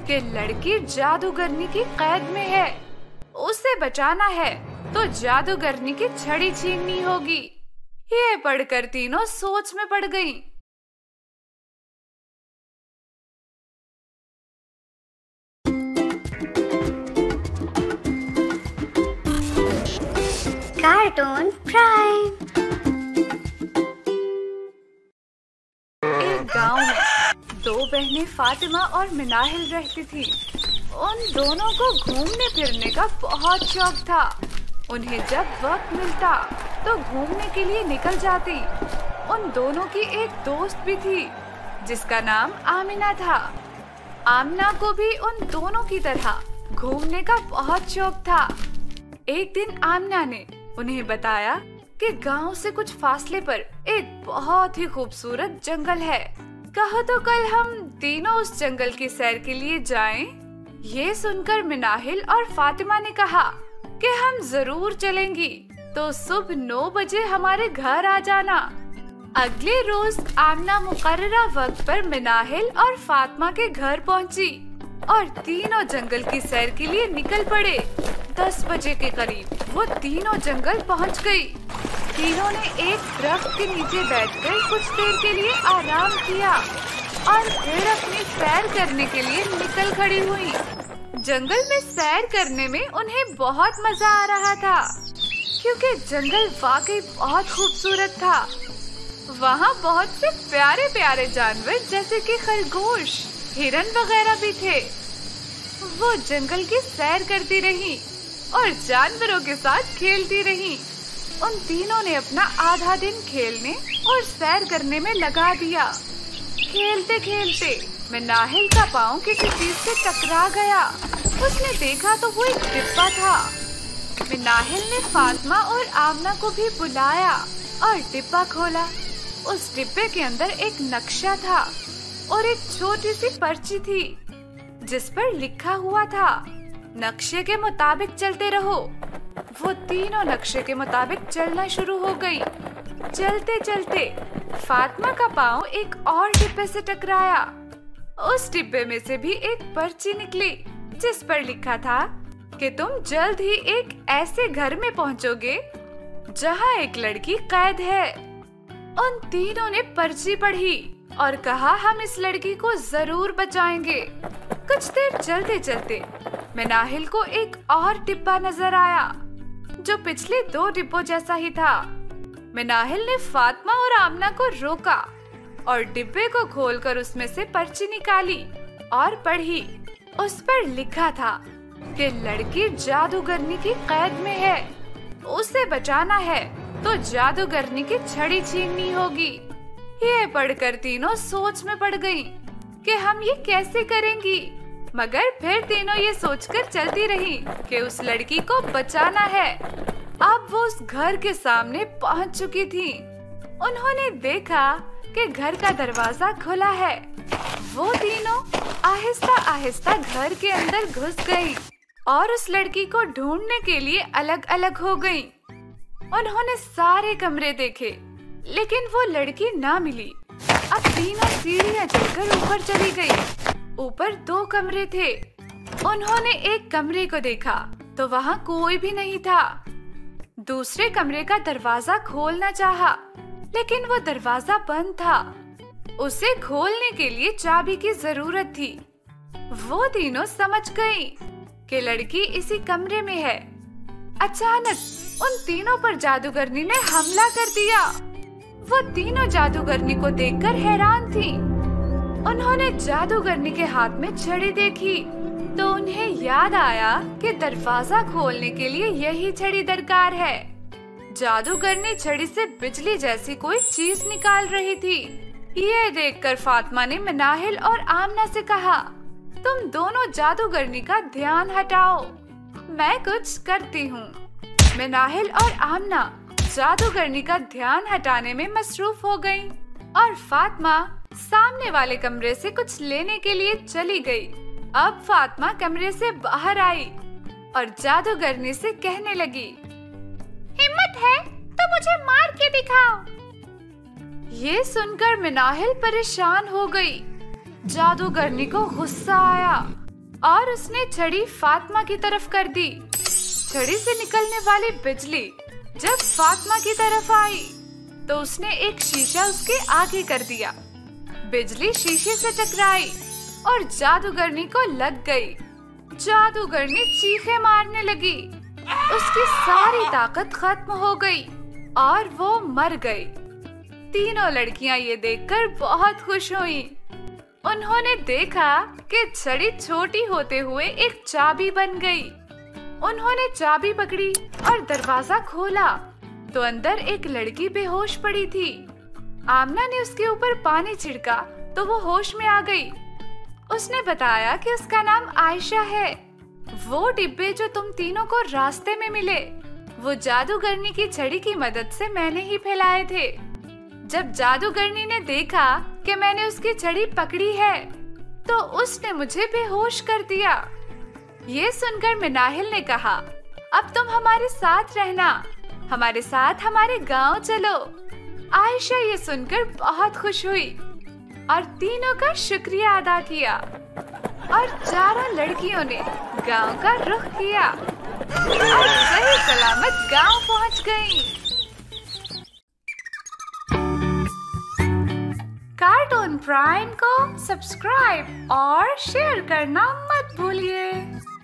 कि लड़की जादूगरनी की कैद में है। उसे बचाना है तो जादूगरनी की छड़ी छीननी होगी। ये पढ़कर तीनों सोच में पड़ गईं। Cartoon prime. एक गांव में दो बहनें फातिमा और मिनाहिल रहती थी। उन दोनों को घूमने फिरने का बहुत शौक था। उन्हें जब वक्त मिलता तो घूमने के लिए निकल जाती। उन दोनों की एक दोस्त भी थी जिसका नाम आमिना था। आमिना को भी उन दोनों की तरह घूमने का बहुत शौक था। एक दिन आमिना ने उन्हें बताया कि गांव से कुछ फासले पर एक बहुत ही खूबसूरत जंगल है। कहो तो कल हम तीनों उस जंगल की सैर के लिए जाएं? ये सुनकर मिनाहिल और फातिमा ने कहा कि हम जरूर चलेंगी, तो सुबह 9 बजे हमारे घर आ जाना। अगले रोज आमिना मुकर्ररा वक्त पर मिनाहिल और फातिमा के घर पहुंची और तीनों जंगल की सैर के लिए निकल पड़े। 10 बजे के करीब वो तीनों जंगल पहुंच गई। तीनों ने एक दरख्त के नीचे बैठकर कुछ देर के लिए आराम किया और फिर अपनी सैर करने के लिए निकल खड़ी हुई। जंगल में सैर करने में उन्हें बहुत मजा आ रहा था क्योंकि जंगल वाकई बहुत खूबसूरत था। वहाँ बहुत से प्यारे प्यारे जानवर जैसे कि खरगोश, हिरन वगैरह भी थे। वो जंगल की सैर करती रही और जानवरों के साथ खेलती रही। उन तीनों ने अपना आधा दिन खेलने और सैर करने में लगा दिया। खेलते खेलते मिनाहिल का पाँव किसी चीज से टकरा गया। उसने देखा तो वो एक डिब्बा था। मिनाहिल ने फातिमा और आमिना को भी बुलाया और डिब्बा खोला। उस डिब्बे के अंदर एक नक्शा था और एक छोटी सी पर्ची थी जिस पर लिखा हुआ था, नक्शे के मुताबिक चलते रहो। वो तीनों नक्शे के मुताबिक चलना शुरू हो गई। चलते चलते फातिमा का पाँव एक और डिब्बे से टकराया। उस डिब्बे में से भी एक पर्ची निकली जिस पर लिखा था कि तुम जल्द ही एक ऐसे घर में पहुंचोगे जहां एक लड़की कैद है। उन तीनों ने पर्ची पढ़ी और कहा हम इस लड़की को जरूर बचाएंगे। कुछ देर चलते चलते मिनाहिल को एक और डिब्बा नजर आया जो पिछले 2 डिब्बों जैसा ही था। मिनाहिल ने फातिमा और आमिना को रोका और डिब्बे को खोलकर उसमें से पर्ची निकाली और पढ़ी। उस पर लिखा था कि लड़की जादूगरनी की कैद में है। उसे बचाना है तो जादूगरनी की छड़ी छीननी होगी। ये पढ़कर तीनों सोच में पड़ गईं कि हम ये कैसे करेंगी, मगर फिर तीनों ये सोचकर चलती रही कि उस लड़की को बचाना है। अब वो उस घर के सामने पहुंच चुकी थी। उन्होंने देखा कि घर का दरवाजा खुला है। वो तीनों आहिस्ता आहिस्ता घर के अंदर घुस गईं और उस लड़की को ढूंढने के लिए अलग अलग हो गईं। उन्होंने सारे कमरे देखे लेकिन वो लड़की ना मिली। अब तीनों सीढ़ियां चढ़कर ऊपर चली गई। ऊपर 2 कमरे थे। उन्होंने एक कमरे को देखा तो वहाँ कोई भी नहीं था। दूसरे कमरे का दरवाजा खोलना चाहा लेकिन वो दरवाजा बंद था। उसे खोलने के लिए चाबी की जरूरत थी। वो तीनों समझ गई कि लड़की इसी कमरे में है। अचानक उन तीनों पर जादूगरनी ने हमला कर दिया। वो तीनों जादूगरनी को देखकर हैरान थीं। उन्होंने जादूगरनी के हाथ में छड़ी देखी तो उन्हें याद आया कि दरवाजा खोलने के लिए यही छड़ी दरकार है। जादूगरनी छड़ी से बिजली जैसी कोई चीज निकाल रही थी। ये देखकर फातिमा ने मिनाहिल और आमिना से कहा, तुम दोनों जादूगरनी का ध्यान हटाओ, मैं कुछ करती हूँ। मिनाहिल और आमिना जादूगरनी का ध्यान हटाने में मसरूफ हो गईं और फातिमा सामने वाले कमरे से कुछ लेने के लिए चली गई। अब फातिमा कमरे से बाहर आई और जादूगरनी से कहने लगी, हिम्मत है तो मुझे मार के दिखाओ। ये सुनकर मिनाहिल परेशान हो गई। जादूगरनी को गुस्सा आया और उसने छड़ी फातिमा की तरफ कर दी। छड़ी से निकलने वाली बिजली जब फातिमा की तरफ आई तो उसने एक शीशा उसके आगे कर दिया। बिजली शीशे से टकराई और जादूगरनी को लग गई। जादूगरनी चीखें मारने लगी। उसकी सारी ताकत खत्म हो गई और वो मर गई। तीनों लड़कियां ये देखकर बहुत खुश हुईं। उन्होंने देखा कि छड़ी छोटी होते हुए एक चाबी बन गई। उन्होंने चाबी पकड़ी और दरवाजा खोला तो अंदर एक लड़की बेहोश पड़ी थी। आमना ने उसके ऊपर पानी छिड़का तो वो होश में आ गई। उसने बताया कि उसका नाम आयशा है। वो डिब्बे जो तुम तीनों को रास्ते में मिले, वो जादूगरनी की छड़ी की मदद से मैंने ही फैलाए थे। जब जादूगरनी ने देखा कि मैंने उसकी छड़ी पकड़ी है तो उसने मुझे बेहोश कर दिया। ये सुनकर मिनाहिल ने कहा, अब तुम हमारे साथ रहना, हमारे साथ हमारे गांव चलो। आयशा ये सुनकर बहुत खुश हुई और तीनों का शुक्रिया अदा किया और चारों लड़कियों ने गांव का रुख किया और सही सलामत गांव पहुंच गईं। कार्टून प्राइम को सब्सक्राइब और शेयर करना मत भूलिए।